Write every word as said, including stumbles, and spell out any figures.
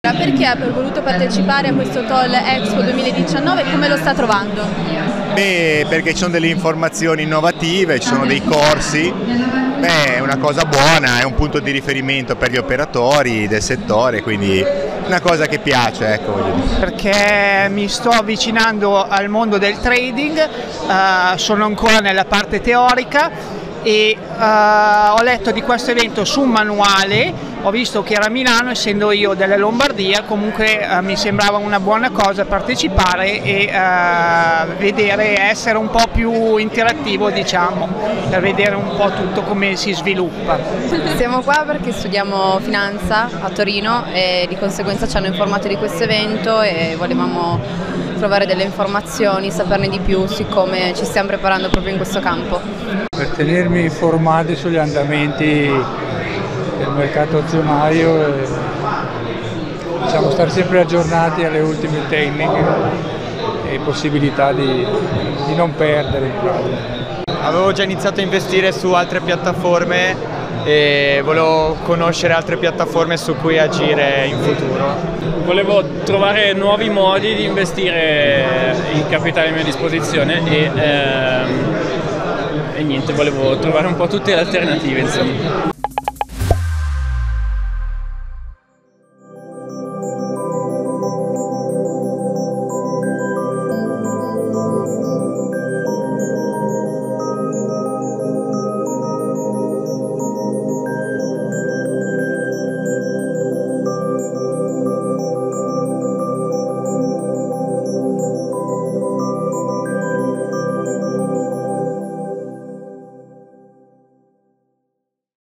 Allora, perché ha voluto partecipare a questo Toll Expo duemiladiciannove e come lo sta trovando? Beh, perché ci sono delle informazioni innovative, ci sono dei corsi, beh, è una cosa buona, è un punto di riferimento per gli operatori del settore, quindi una cosa che piace, ecco. Perché mi sto avvicinando al mondo del trading, uh, sono ancora nella parte teorica e uh, ho letto di questo evento su un manuale, ho visto che era a Milano, essendo io della Lombardia, comunque uh, mi sembrava una buona cosa partecipare e uh, vedere, essere un po' più interattivo, diciamo, per vedere un po' tutto come si sviluppa. Siamo qua perché studiamo finanza a Torino e di conseguenza ci hanno informato di questo evento e volevamo trovare delle informazioni, saperne di più, siccome ci stiamo preparando proprio in questo campo. Per tenermi informati sugli andamenti del mercato azionario e diciamo, stare sempre aggiornati alle ultime tecniche e possibilità di, di non perdere in pratica. Avevo già iniziato a investire su altre piattaforme e volevo conoscere altre piattaforme su cui agire in futuro. Volevo trovare nuovi modi di investire il capitale a mia disposizione e, ehm, e niente, volevo trovare un po' tutte le alternative, insomma.